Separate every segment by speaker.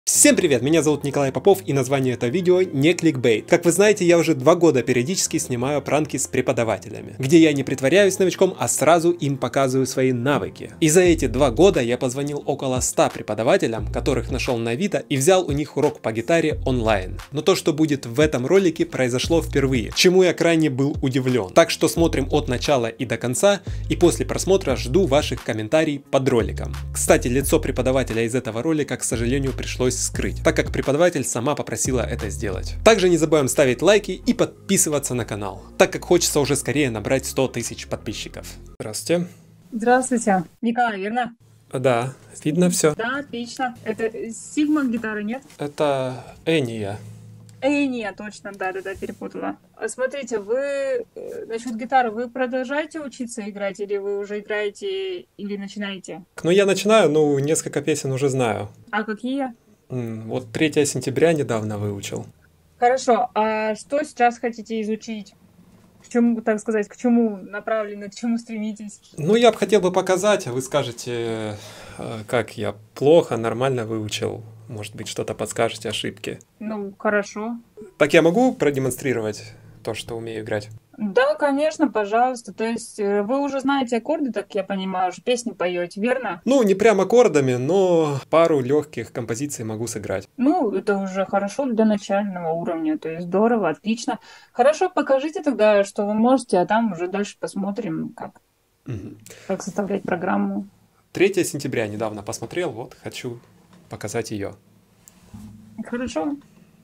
Speaker 1: Всем привет, меня зовут Николай Попов, и название этого видео не кликбейт. Как вы знаете, я уже 2 года периодически снимаю пранки с преподавателями, где я не притворяюсь новичком, а сразу им показываю свои навыки. И за эти 2 года я позвонил около 100 преподавателям, которых нашел на Авито, и взял у них урок по гитаре онлайн. Но то, что будет в этом ролике, произошло впервые, чему я крайне был удивлен. Так что смотрим от начала и до конца, и после просмотра жду ваших комментариев под роликом. Кстати, лицо преподавателя из этого ролика, к сожалению, пришлось скрыть, так как преподаватель сама попросила это сделать. Также не забываем ставить лайки и подписываться на канал, так как хочется уже скорее набрать 100 тысяч подписчиков. Здравствуйте.
Speaker 2: Здравствуйте. Николай, верно?
Speaker 1: Да, видно все.
Speaker 2: Да, отлично. Это Сигма гитара, нет?
Speaker 1: Это Эния.
Speaker 2: Нет, точно, да, перепутала. Смотрите, вы насчет гитары, вы продолжаете учиться играть, или вы уже играете, или начинаете?
Speaker 1: Ну, я начинаю, несколько песен уже знаю.
Speaker 2: А какие?
Speaker 1: Вот 3 сентября недавно выучил.
Speaker 2: Хорошо, а что сейчас хотите изучить? К чему, так сказать, к чему направлены, к чему стремитесь?
Speaker 1: Я бы хотел показать, а вы скажете, как я плохо, нормально выучил. Может быть, что-то подскажете, ошибки.
Speaker 2: Хорошо.
Speaker 1: Так я могу продемонстрировать то, что умею играть?
Speaker 2: Да, конечно, пожалуйста. То есть вы уже знаете аккорды, так я понимаю, уже песни поете, верно?
Speaker 1: Не прям аккордами, но пару легких композиций могу сыграть.
Speaker 2: Это уже хорошо для начального уровня, то есть здорово, отлично. Хорошо, покажите тогда, что вы можете, а там уже дальше посмотрим, как составлять программу.
Speaker 1: 3 сентября недавно посмотрел, вот хочу показать ее.
Speaker 2: Хорошо.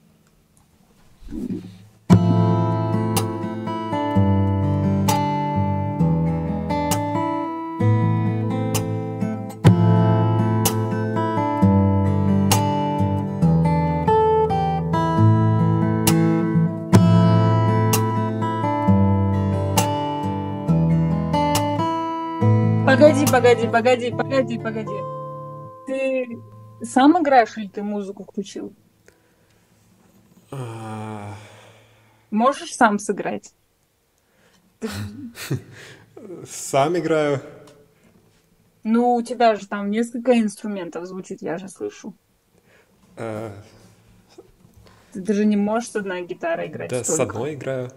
Speaker 2: Погоди. Ты сам играешь или ты музыку включил? Можешь сам сыграть?
Speaker 1: Сам играю.
Speaker 2: У тебя же там несколько инструментов звучит, я же слышу. Ты же не можешь с одной гитарой играть.
Speaker 1: Да,
Speaker 2: столько.
Speaker 1: с одной играю.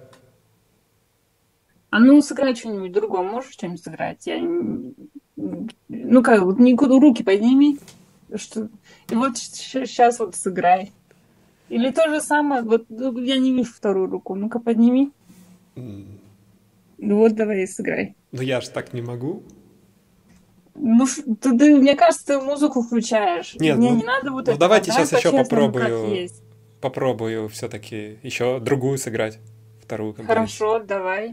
Speaker 2: Сыграй что-нибудь другое. Можешь что-нибудь сыграть? Руки подними. И вот сейчас вот сыграй. Или то же самое, я не вижу вторую руку. Ну-ка, подними. Давай сыграй.
Speaker 1: Я же так не могу.
Speaker 2: Мне кажется, ты музыку включаешь.
Speaker 1: Нет,
Speaker 2: мне не надо это.
Speaker 1: Давайте сейчас еще
Speaker 2: попробую.
Speaker 1: Попробую все-таки еще другую сыграть. Вторую композицию.
Speaker 2: Хорошо, давай.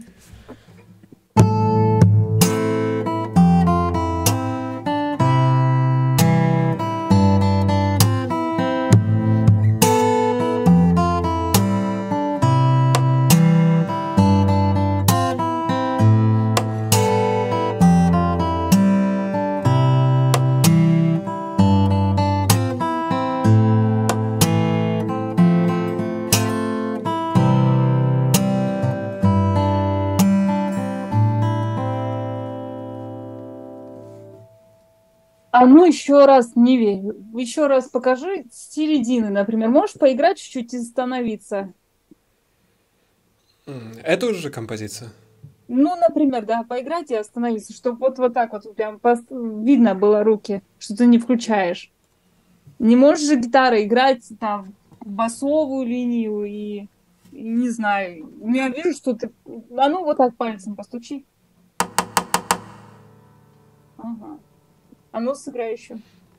Speaker 2: Еще раз не верю. Еще раз покажи с середины, например. Можешь поиграть чуть-чуть и остановиться?
Speaker 1: Это уже композиция?
Speaker 2: Например, да, поиграть и остановиться, чтобы вот так вот прям видно было руки, что ты не включаешь. Не можешь же гитарой играть там басовую линию и не знаю. Я вижу, что ты... вот так пальцем постучи. Ага. Сыграй еще.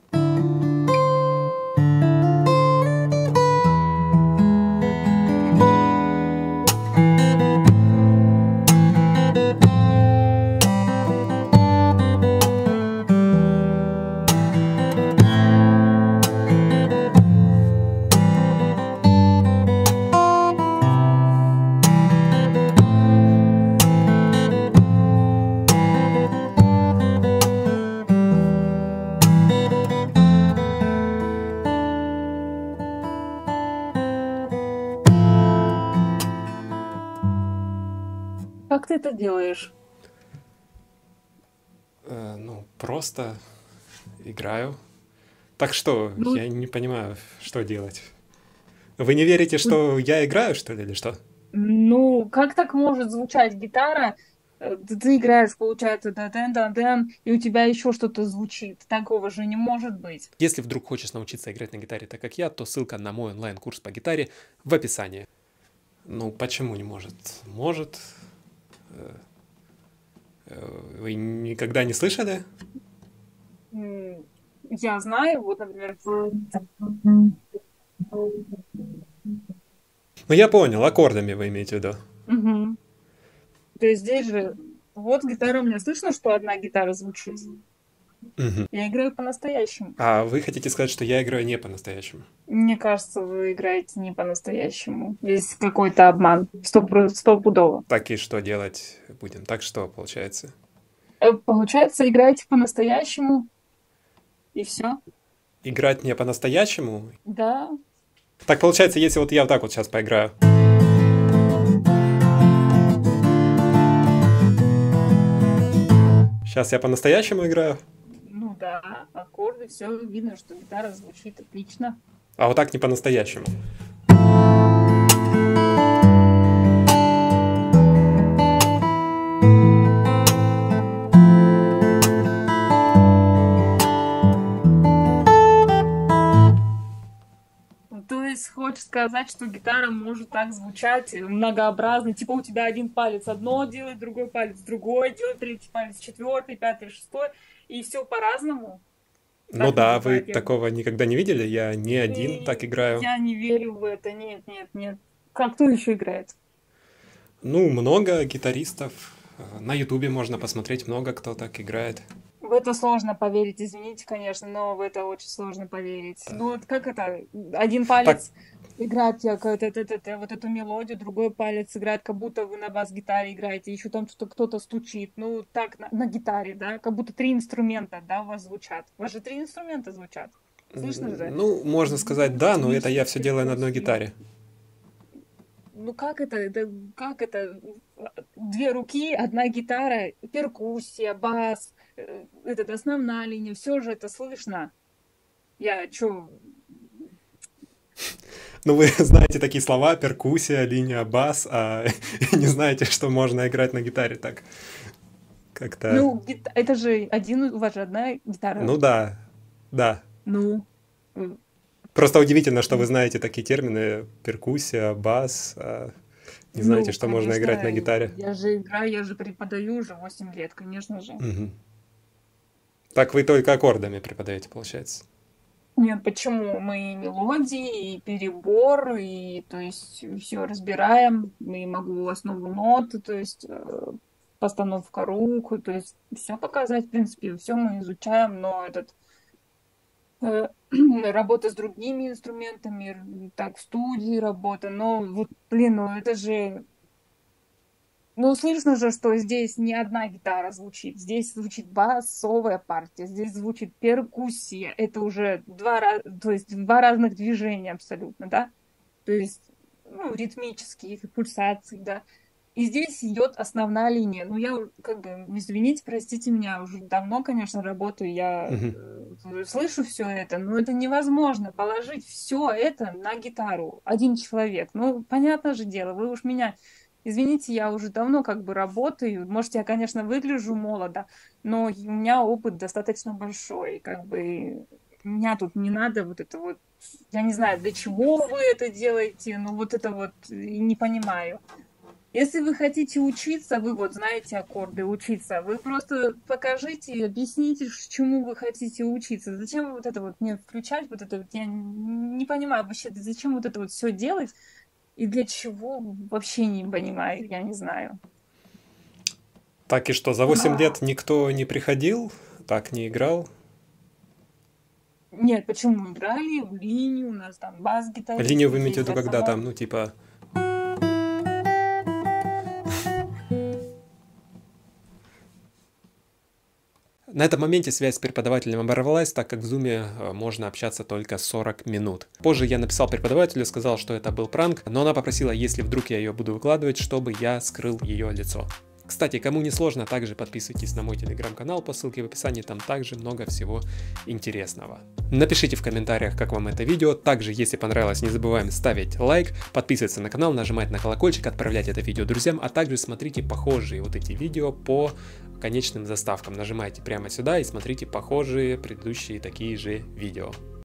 Speaker 2: Как ты это делаешь?
Speaker 1: Просто играю. Так что,
Speaker 2: Ну,
Speaker 1: я не понимаю, что делать. Вы не верите, что я играю, что ли, или что?
Speaker 2: ну, как так может звучать гитара? Ты играешь, получается, да-дэн, и у тебя еще что-то звучит. Такого же не может быть.
Speaker 1: Если вдруг хочешь научиться играть на гитаре так, как я, то ссылка на мой онлайн-курс по гитаре в описании. Ну, почему не может? Может. Вы никогда не слышали?
Speaker 2: Я знаю, вот, например,
Speaker 1: Ну, я понял, аккордами вы имеете в виду.
Speaker 2: Мгм. То есть здесь же, вот гитара у меня слышно, что одна гитара звучит.
Speaker 1: Мгм.
Speaker 2: Я играю по-настоящему.
Speaker 1: А вы хотите сказать, что я играю не по-настоящему?
Speaker 2: Мне кажется, вы играете не по-настоящему. Есть какой-то обман. Стопудово.
Speaker 1: Так и что делать будем? Так что получается?
Speaker 2: Получается, играете по-настоящему, и все.
Speaker 1: Играть не по-настоящему?
Speaker 2: Да.
Speaker 1: Так получается, если вот я вот так вот сейчас поиграю. Сейчас я по-настоящему играю,
Speaker 2: Ну да, аккорды, все видно, что гитара звучит отлично.
Speaker 1: а вот так не по-настоящему.
Speaker 2: То есть хочешь сказать, что гитара может так звучать многообразно, типа у тебя один палец одно делает, другой палец другое делает, третий палец четвертый, пятый, шестой, и все по-разному.
Speaker 1: Ну
Speaker 2: Так
Speaker 1: да,
Speaker 2: может
Speaker 1: вы
Speaker 2: быть,
Speaker 1: такого никогда не видели? Я не один так играю.
Speaker 2: Я не верю в это, нет, нет, нет. Как кто еще играет?
Speaker 1: Ну, много гитаристов. На Ютубе можно посмотреть, много кто так играет.
Speaker 2: В это сложно поверить, извините, конечно, но в это очень сложно поверить. Ну вот как это? Один палец играет вот эту мелодию, другой палец играет, как будто вы на бас-гитаре играете, еще там что-то кто-то стучит. Ну так, на гитаре, да, как будто 3 инструмента, да, у вас звучат. У вас же 3 инструмента звучат. Слышно же?
Speaker 1: Ну, можно сказать, да, но это я все делаю на одной гитаре.
Speaker 2: Ну как это? Как это? 2 руки, одна гитара, перкуссия, бас, основная линия, все же это слышно. Я чё?
Speaker 1: Ну, вы знаете такие слова: перкуссия, линия, бас, а не знаете, что можно играть на гитаре так. Как-то...
Speaker 2: Ну, это же у вас же одна гитара.
Speaker 1: Ну да, да.
Speaker 2: Ну,
Speaker 1: Просто удивительно, что вы знаете такие термины: перкуссия, бас, не знаете, что можно
Speaker 2: конечно,
Speaker 1: играть на гитаре.
Speaker 2: Я же играю, я же преподаю уже 8 лет, конечно же.
Speaker 1: Мгм. Так вы только аккордами преподаете, получается?
Speaker 2: Нет, почему? Мы и мелодии, и перебор, и то есть все разбираем. И могу основу ноты, то есть постановка рук, то есть все показать, в принципе, все мы изучаем, но работа с другими инструментами, так, в студии работа, но вот, блин, ну это же, ну слышно же, что здесь не одна гитара звучит, здесь звучит басовая партия, здесь звучит перкуссия, это уже то есть 2 разных движения абсолютно, да, то есть, ну, ритмические пульсации, да. И здесь идет основная линия. Ну, я как бы, извините, простите меня, уже давно, конечно, работаю, я слышу все это, но это невозможно положить все это на гитару. Один человек. Ну, понятное же дело, вы уж меня, извините, я уже давно как бы работаю. Может, я, конечно, выгляжу молодо, но у меня опыт достаточно большой. Как бы меня тут не надо вот это вот, я не знаю, для чего вы это делаете, но вот это вот не понимаю. Если вы хотите учиться, вы вот знаете аккорды, учиться, вы просто покажите, объясните, чему вы хотите учиться. Зачем вот это вот мне включать, вот это вот, я не понимаю вообще, зачем вот это вот все делать и для чего, вообще не понимаю, я не знаю.
Speaker 1: Так и что, за 8 лет никто не приходил, так не играл?
Speaker 2: Нет, почему играли в линию, у нас там бас-гитарист.
Speaker 1: Линию вы имеете в виду, когда там, ну, типа... На этом моменте связь с преподавателем оборвалась, так как в Zoom можно общаться только 40 минут. Позже я написал преподавателю, сказал, что это был пранк, но она попросила, если вдруг я ее буду выкладывать, чтобы я скрыл ее лицо. Кстати, кому не сложно, также подписывайтесь на мой телеграм-канал по ссылке в описании, там также много всего интересного. Напишите в комментариях, как вам это видео. Также, если понравилось, не забываем ставить лайк, подписываться на канал, нажимать на колокольчик, отправлять это видео друзьям, а также смотрите похожие вот эти видео по конечным заставкам. Нажимайте прямо сюда и смотрите похожие предыдущие такие же видео.